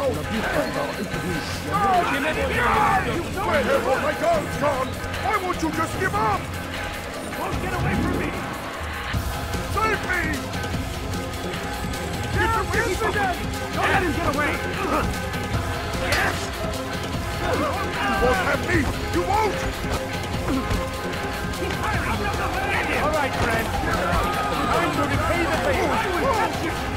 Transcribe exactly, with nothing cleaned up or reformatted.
now! No! Give me the Where have all my guards gone? Why won't you just give up? Won't get away from me! Save me! Get away from them! Don't let him get away! Yes! You won't have me! You won't! He's firing! All right, friend. Time to repay the favor. I will catch you!